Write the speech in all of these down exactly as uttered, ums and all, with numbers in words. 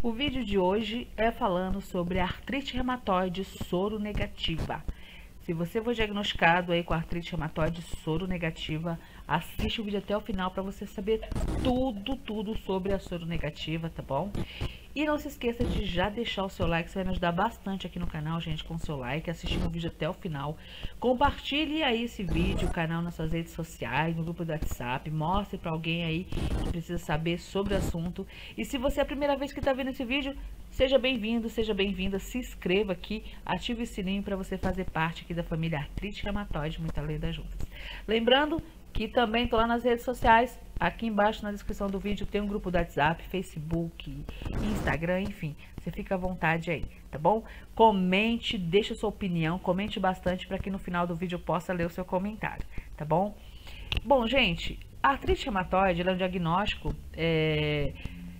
O vídeo de hoje é falando sobre artrite reumatoide soronegativa. Se você for diagnosticado aí com artrite reumatoide soronegativa, assiste o vídeo até o final para você saber tudo, tudo sobre a soronegativa, tá bom? E não se esqueça de já deixar o seu like, você vai me ajudar bastante aqui no canal, gente, com o seu like, assistindo o vídeo até o final. Compartilhe aí esse vídeo, o canal nas suas redes sociais, no grupo do WhatsApp, mostre para alguém aí que precisa saber sobre o assunto. E se você é a primeira vez que está vendo esse vídeo, seja bem-vindo, seja bem-vinda, se inscreva aqui, ative o sininho para você fazer parte aqui da família Artrite Reumatoide, muita lenda juntas. Lembrando que também estou lá nas redes sociais, aqui embaixo na descrição do vídeo tem um grupo do WhatsApp, Facebook, Instagram, enfim, você fica à vontade aí, tá bom? Comente, deixe sua opinião, comente bastante para que no final do vídeo eu possa ler o seu comentário, tá bom? Bom, gente, a artrite reumatoide ela é um diagnóstico, é...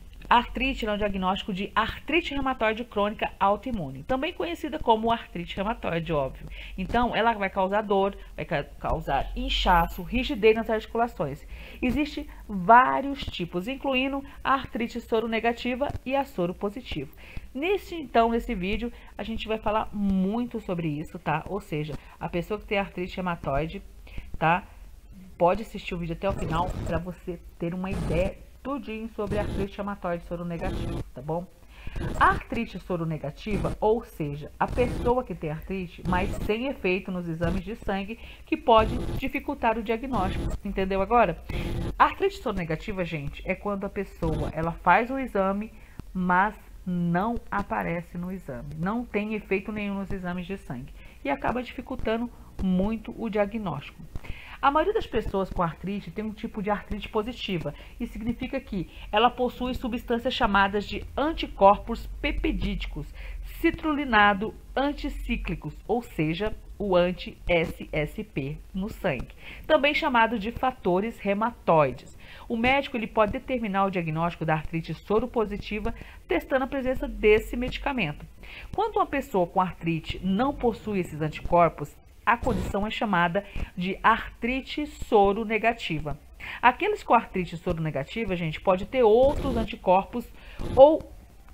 A artrite é um diagnóstico de artrite reumatoide crônica autoimune, também conhecida como artrite reumatoide, óbvio. Então, ela vai causar dor, vai causar inchaço, rigidez nas articulações. Existem vários tipos, incluindo a artrite soronegativa e a soropositiva. Nesse, então, nesse vídeo, a gente vai falar muito sobre isso, tá? Ou seja, a pessoa que tem artrite reumatoide, tá? Pode assistir o vídeo até o final para você ter uma ideia tudinho sobre a artrite reumatoide soronegativa, tá bom? A artrite soronegativa, ou seja, a pessoa que tem artrite, mas sem efeito nos exames de sangue, que pode dificultar o diagnóstico, entendeu agora? A artrite soronegativa, gente, é quando a pessoa, ela faz o exame, mas não aparece no exame, não tem efeito nenhum nos exames de sangue, e acaba dificultando muito o diagnóstico. A maioria das pessoas com artrite tem um tipo de artrite positiva. Isso significa que ela possui substâncias chamadas de anticorpos peptídicos citrulinado anticíclicos, ou seja, o anti-S S P no sangue, também chamado de fatores reumatoides. O médico ele pode determinar o diagnóstico da artrite soropositiva testando a presença desse medicamento. Quando uma pessoa com artrite não possui esses anticorpos, a condição é chamada de artrite soronegativa. Aqueles com artrite soronegativa, gente, pode ter outros anticorpos ou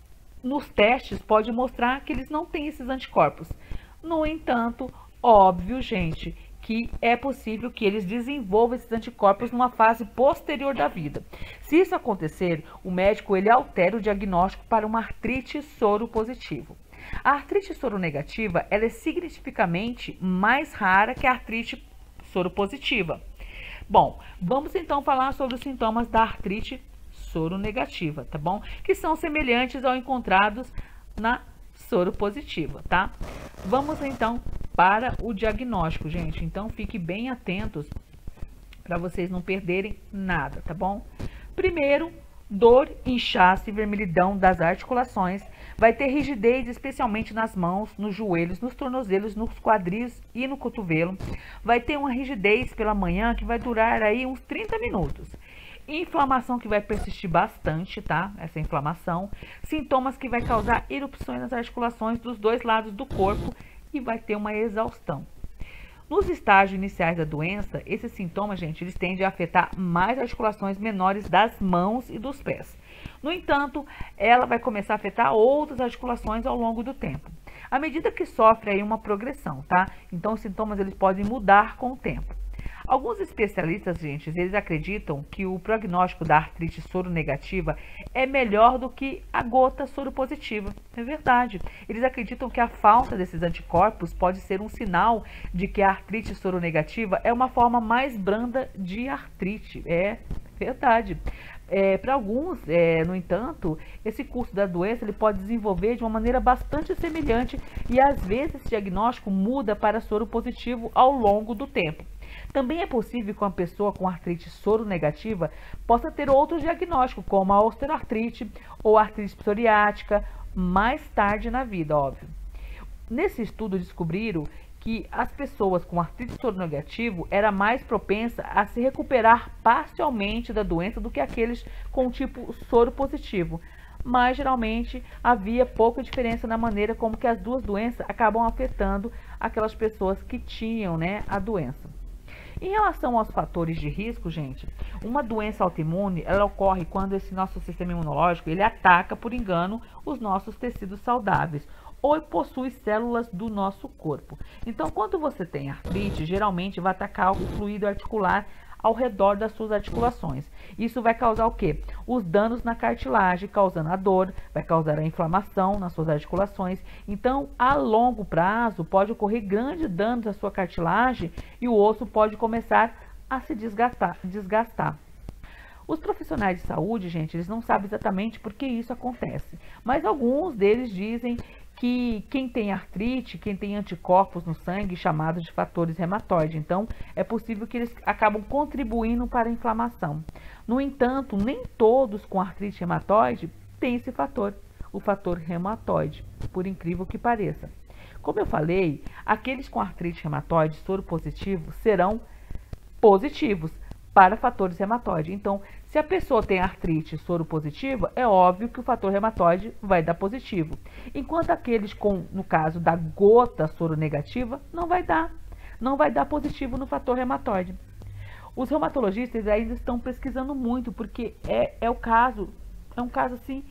nos testes pode mostrar que eles não têm esses anticorpos. No entanto, óbvio, gente, que é possível que eles desenvolvam esses anticorpos numa fase posterior da vida. Se isso acontecer, o médico ele altera o diagnóstico para uma artrite soropositiva. A artrite soronegativa ela é significativamente mais rara que a artrite soropositiva. Bom, vamos então falar sobre os sintomas da artrite soronegativa, tá bom? Que são semelhantes ao encontrados na soropositiva, tá? Vamos então para o diagnóstico, gente. Então fique bem atentos para vocês não perderem nada, tá bom? Primeiro, dor, inchaço e vermelhidão das articulações. Vai ter rigidez, especialmente nas mãos, nos joelhos, nos tornozelos, nos quadris e no cotovelo. Vai ter uma rigidez pela manhã que vai durar aí uns trinta minutos. Inflamação que vai persistir bastante, tá? Essa inflamação. Sintomas que vai causar erupções nas articulações dos dois lados do corpo e vai ter uma exaustão. Nos estágios iniciais da doença, esses sintomas, gente, eles tendem a afetar mais articulações menores das mãos e dos pés. No entanto, ela vai começar a afetar outras articulações ao longo do tempo, à medida que sofre aí uma progressão, tá? Então, os sintomas eles podem mudar com o tempo. Alguns especialistas, gente, eles acreditam que o prognóstico da artrite soronegativa é melhor do que a gota soropositiva. É verdade. Eles acreditam que a falta desses anticorpos pode ser um sinal de que a artrite soronegativa é uma forma mais branda de artrite. É verdade. É, para alguns, é, no entanto, esse curso da doença ele pode desenvolver de uma maneira bastante semelhante e às vezes esse diagnóstico muda para soropositivo ao longo do tempo. Também é possível que uma pessoa com artrite soronegativa possa ter outro diagnóstico, como a osteoartrite ou artrite psoriática, mais tarde na vida, óbvio. Nesse estudo descobriram que as pessoas com artrite soronegativa era mais propensa a se recuperar parcialmente da doença do que aqueles com tipo soropositivo. Mas geralmente havia pouca diferença na maneira como que as duas doenças acabam afetando aquelas pessoas que tinham, né, a doença. Em relação aos fatores de risco, gente, uma doença autoimune, ela ocorre quando esse nosso sistema imunológico, ele ataca por engano os nossos tecidos saudáveis ou possui células do nosso corpo. Então, quando você tem artrite, geralmente vai atacar o fluido articular ao redor das suas articulações. Isso vai causar o quê? Os danos na cartilagem, causando a dor, vai causar a inflamação nas suas articulações. Então, a longo prazo, pode ocorrer grandes danos à sua cartilagem e o osso pode começar a se desgastar. desgastar. Os profissionais de saúde, gente, eles não sabem exatamente por que isso acontece, mas alguns deles dizem que quem tem artrite, quem tem anticorpos no sangue, chamados de fatores reumatoides, então é possível que eles acabam contribuindo para a inflamação. No entanto, nem todos com artrite reumatoide têm esse fator, o fator reumatoide, por incrível que pareça. Como eu falei, aqueles com artrite reumatoide soro positivo serão positivos para fatores reumatoide. Então, se a pessoa tem artrite soro positiva, é óbvio que o fator reumatoide vai dar positivo. Enquanto aqueles com, no caso da gota soro negativa, não vai dar. Não vai dar positivo no fator reumatoide. Os reumatologistas ainda estão pesquisando muito, porque é, é o caso, é um caso assim,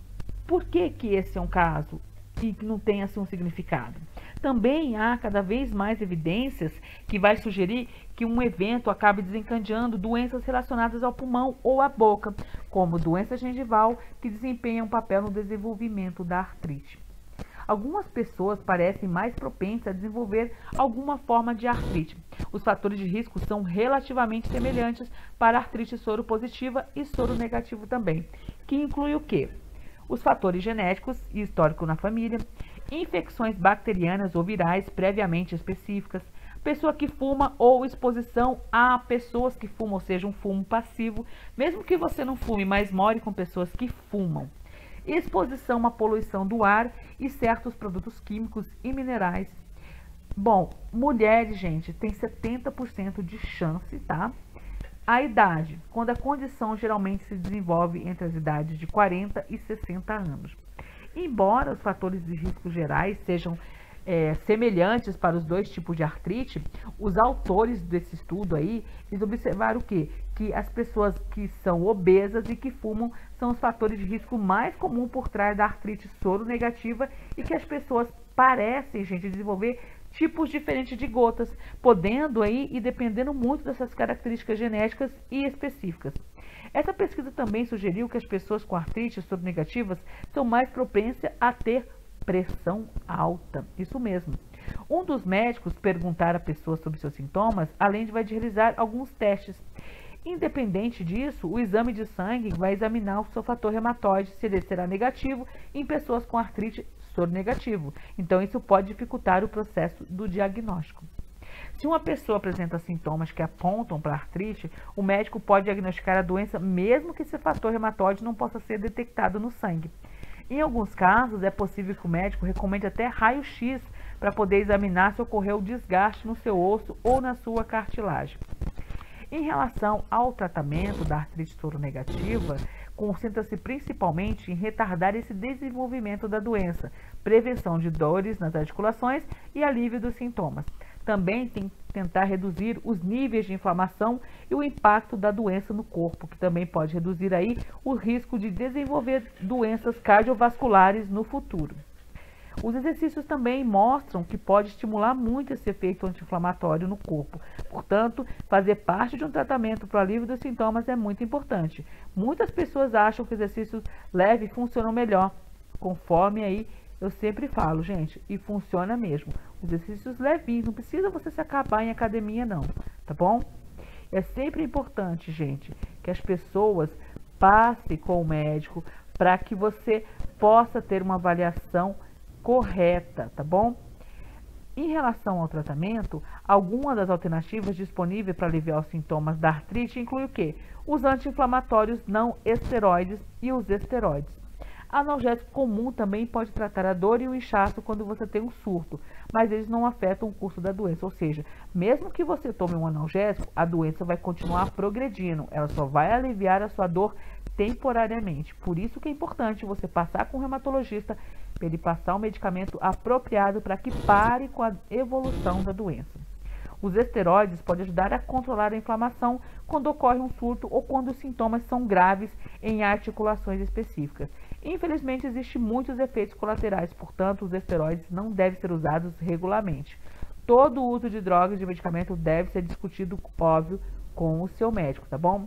por que que esse é um caso e que não tem assim um significado? Também há cada vez mais evidências que vai sugerir que um evento acabe desencadeando doenças relacionadas ao pulmão ou à boca, como doença gengival, que desempenha um papel no desenvolvimento da artrite. Algumas pessoas parecem mais propensas a desenvolver alguma forma de artrite. Os fatores de risco são relativamente semelhantes para artrite soro positiva e soro negativo também, que inclui o quê? Os fatores genéticos e histórico na família, infecções bacterianas ou virais previamente específicas, pessoa que fuma ou exposição a pessoas que fumam, ou seja, um fumo passivo, mesmo que você não fume, mas more com pessoas que fumam, exposição à poluição do ar e certos produtos químicos e minerais. Bom, mulheres, gente, tem setenta por cento de chance, tá? A idade, quando a condição geralmente se desenvolve entre as idades de quarenta e sessenta anos. Embora os fatores de risco gerais sejam é, semelhantes para os dois tipos de artrite, os autores desse estudo aí, eles observaram o quê? Que as pessoas que são obesas e que fumam são os fatores de risco mais comuns por trás da artrite soro negativa e que as pessoas parecem, gente, desenvolver tipos diferentes de gotas, podendo aí e dependendo muito dessas características genéticas e específicas. Essa pesquisa também sugeriu que as pessoas com artrite soronegativas são mais propensas a ter pressão alta. Isso mesmo. Um dos médicos perguntar à pessoa sobre seus sintomas, além de vai realizar alguns testes. Independente disso, o exame de sangue vai examinar o seu fator reumatoide, se ele será negativo em pessoas com artrite soronegativo. Então, isso pode dificultar o processo do diagnóstico. Se uma pessoa apresenta sintomas que apontam para artrite, o médico pode diagnosticar a doença mesmo que esse fator reumatoide não possa ser detectado no sangue. Em alguns casos, é possível que o médico recomende até raio-x para poder examinar se ocorreu desgaste no seu osso ou na sua cartilagem. Em relação ao tratamento da artrite soronegativa, concentra-se principalmente em retardar esse desenvolvimento da doença, prevenção de dores nas articulações e alívio dos sintomas. Também tem que tentar reduzir os níveis de inflamação e o impacto da doença no corpo, que também pode reduzir aí o risco de desenvolver doenças cardiovasculares no futuro. Os exercícios também mostram que pode estimular muito esse efeito anti-inflamatório no corpo. Portanto, fazer parte de um tratamento para o alívio dos sintomas é muito importante. Muitas pessoas acham que exercícios leves funcionam melhor, conforme aí eu sempre falo, gente, e funciona mesmo. Os exercícios levinhos, não precisa você se acabar em academia não, tá bom? É sempre importante, gente, que as pessoas passem com o médico para que você possa ter uma avaliação correta, tá bom? Em relação ao tratamento, algumas das alternativas disponíveis para aliviar os sintomas da artrite incluem o quê? Os anti-inflamatórios não esteroides e os esteroides. Analgésico comum também pode tratar a dor e o inchaço quando você tem um surto, mas eles não afetam o curso da doença, ou seja, mesmo que você tome um analgésico, a doença vai continuar progredindo, ela só vai aliviar a sua dor temporariamente. Por isso que é importante você passar com o reumatologista para ele passar um medicamento apropriado para que pare com a evolução da doença. Os esteroides podem ajudar a controlar a inflamação quando ocorre um surto ou quando os sintomas são graves em articulações específicas. Infelizmente, existem muitos efeitos colaterais, portanto, os esteroides não devem ser usados regularmente. Todo o uso de drogas e de medicamento deve ser discutido, óbvio, com o seu médico, tá bom?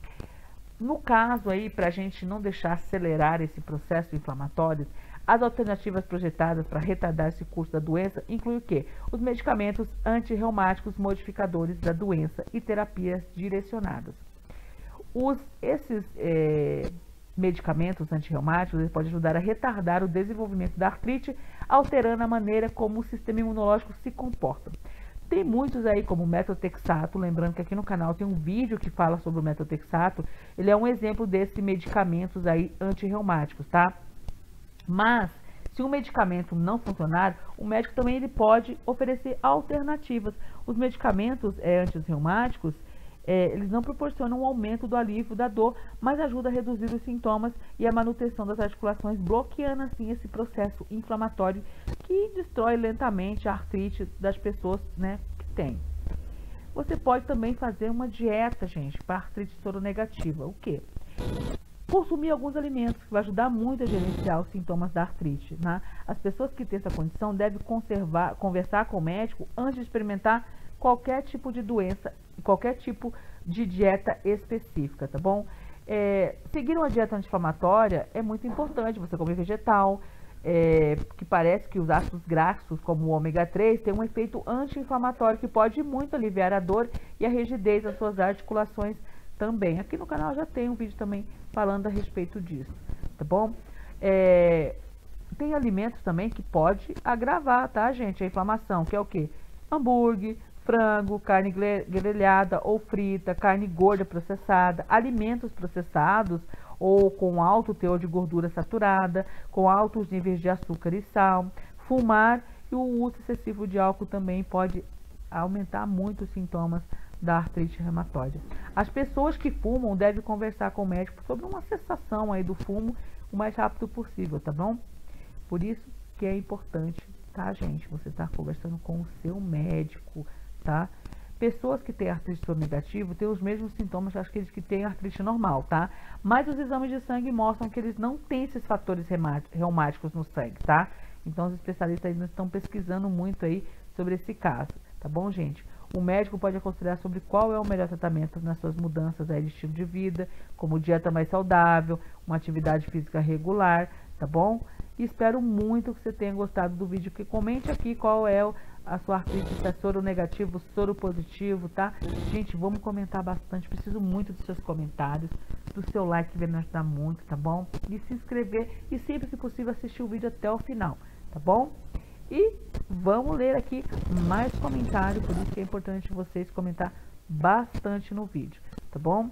No caso aí, para a gente não deixar acelerar esse processo inflamatório, as alternativas projetadas para retardar esse curso da doença incluem o quê? Os medicamentos antirreumáticos modificadores da doença e terapias direcionadas. Os, esses é, medicamentos antirreumáticos eles podem ajudar a retardar o desenvolvimento da artrite, alterando a maneira como o sistema imunológico se comporta. Tem muitos aí, como o metotrexato, lembrando que aqui no canal tem um vídeo que fala sobre o metotrexato, ele é um exemplo desses medicamentos aí antirreumáticos, tá? Mas, se um medicamento não funcionar, o médico também ele pode oferecer alternativas. Os medicamentos é, antirreumáticos, é, eles não proporcionam um aumento do alívio da dor, mas ajudam a reduzir os sintomas e a manutenção das articulações, bloqueando assim esse processo inflamatório que destrói lentamente a artrite das pessoas, né, que tem. Você pode também fazer uma dieta, gente, para artrite soronegativa. O quê? Consumir alguns alimentos, que vai ajudar muito a gerenciar os sintomas da artrite, né? As pessoas que têm essa condição devem conservar, conversar com o médico antes de experimentar qualquer tipo de doença, qualquer tipo de dieta específica, tá bom? É, seguir uma dieta anti-inflamatória é muito importante, você comer vegetal, é, que parece que os ácidos graxos, como o ômega três, têm um efeito anti-inflamatório que pode muito aliviar a dor e a rigidez das suas articulações também. Aqui no canal já tem um vídeo também falando a respeito disso, tá bom? É, tem alimentos também que pode agravar, tá, gente? A inflamação, que é o quê? Hambúrguer, frango, carne grelhada ou frita, carne gorda processada, alimentos processados ou com alto teor de gordura saturada, com altos níveis de açúcar e sal, fumar e o uso excessivo de álcool também pode aumentar muito os sintomas da artrite reumatoide. As pessoas que fumam devem conversar com o médico sobre uma cessação aí do fumo o mais rápido possível, tá bom? Por isso que é importante, tá, gente? Você tá conversando com o seu médico, tá? Pessoas que têm artrite soronegativa têm os mesmos sintomas que aqueles que têm artrite normal, tá? Mas os exames de sangue mostram que eles não têm esses fatores reumáticos no sangue, tá? Então os especialistas ainda estão pesquisando muito aí sobre esse caso, tá bom, gente? O médico pode aconselhar sobre qual é o melhor tratamento nas suas mudanças aí de estilo de vida, como dieta mais saudável, uma atividade física regular, tá bom? E espero muito que você tenha gostado do vídeo, que comente aqui qual é a sua artrite, se é soro negativo, soro positivo, tá? Gente, vamos comentar bastante, preciso muito dos seus comentários, do seu like que vai me ajudar muito, tá bom? E se inscrever e sempre que possível assistir o vídeo até o final, tá bom? E vamos ler aqui mais comentários, por isso que é importante vocês comentar bastante no vídeo, tá bom?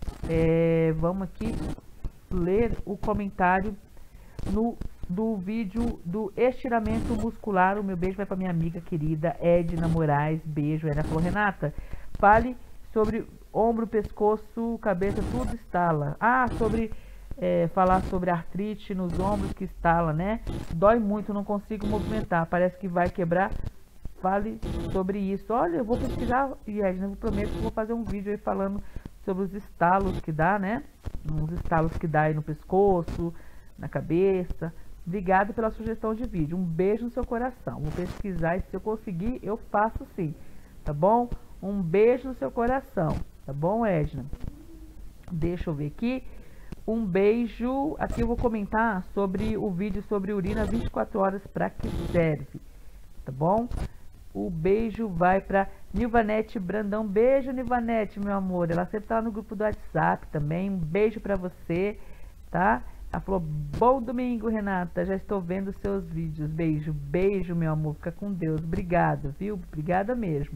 É, vamos aqui ler o comentário no, do vídeo do estiramento muscular. O meu beijo vai para minha amiga querida Edna Moraes, beijo. Ela falou, Renata, fale sobre ombro, pescoço, cabeça, tudo estala. Ah, sobre... É, falar sobre artrite nos ombros que estala, né? Dói muito, não consigo movimentar, parece que vai quebrar. Fale sobre isso. Olha, eu vou pesquisar e aí eu prometo que vou fazer um vídeo aí falando sobre os estalos que dá, né? Uns estalos que dá aí no pescoço, na cabeça. Obrigada pela sugestão de vídeo. Um beijo no seu coração. Vou pesquisar e se eu conseguir, eu faço sim, tá bom? Um beijo no seu coração, tá bom, Edna? Deixa eu ver aqui. Um beijo. Aqui eu vou comentar sobre o vídeo sobre urina vinte e quatro horas para que serve, tá bom? O beijo vai para Nilvanete Brandão. Beijo, Nilvanete, meu amor. Ela sempre tá lá no grupo do WhatsApp também. Um beijo para você, tá? Ela falou, bom domingo, Renata. Já estou vendo seus vídeos. Beijo, beijo, meu amor. Fica com Deus. Obrigada, viu? Obrigada mesmo.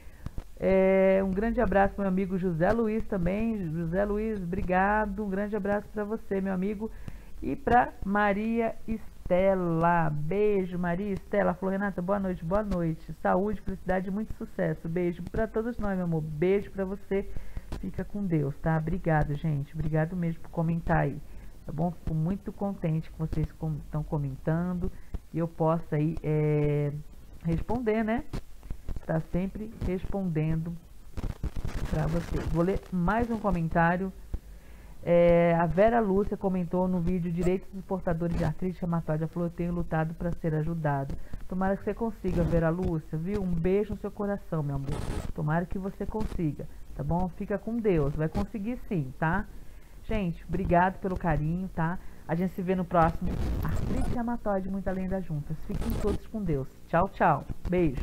É, um grande abraço para meu amigo José Luiz também. José Luiz, obrigado. Um grande abraço para você, meu amigo. E para Maria Estela. Beijo, Maria Estela. Falou, Renata, boa noite, boa noite. Saúde, felicidade e muito sucesso. Beijo para todos nós, meu amor. Beijo para você. Fica com Deus, tá? Obrigado, gente. Obrigado mesmo por comentar aí. Tá bom? Fico muito contente que vocês estão comentando. E eu possa aí é, responder, né? tá sempre respondendo para vocês. Vou ler mais um comentário. É, a Vera Lúcia comentou no vídeo Direitos dos Portadores de Artrite Reumatoide. Ela falou: eu tenho lutado para ser ajudado. Tomara que você consiga, Vera Lúcia, viu? Um beijo no seu coração, meu amor. Tomara que você consiga, tá bom? Fica com Deus, vai conseguir sim, tá? Gente, obrigado pelo carinho, tá? A gente se vê no próximo Artrite Reumatoide Muito Além das Juntas. Fiquem todos com Deus. Tchau, tchau. Beijo.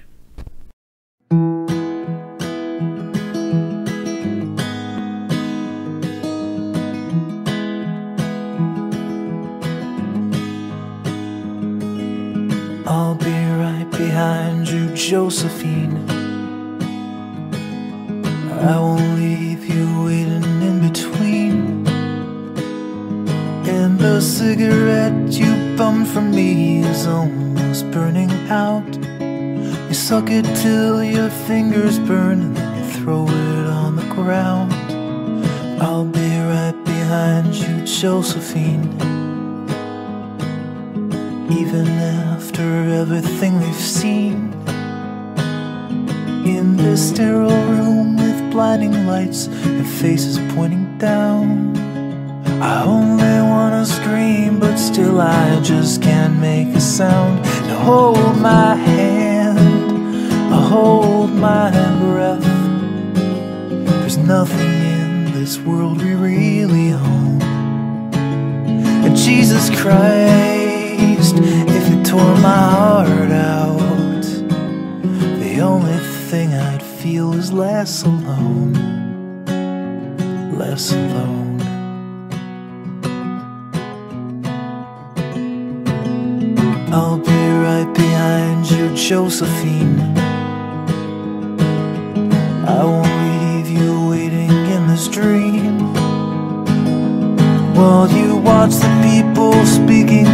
I'll be right behind you, Josephine. I won't leave you waiting in between. And the cigarette you bummed from me is almost burning out. You suck it till your fingers burn and then you throw it on the ground. I'll be right behind you, Josephine. Even after everything we've seen, in this sterile room with blinding lights and faces pointing down, I only wanna scream, but still I just can't make a sound. Now hold my hand, I hold my breath. There's nothing in this world we really own. And Jesus Christ, if you tore my heart out, the only thing I'd feel is less alone, less alone. I'll be right behind you, Josephine. I won't leave you waiting in this dream, while you watch the people speaking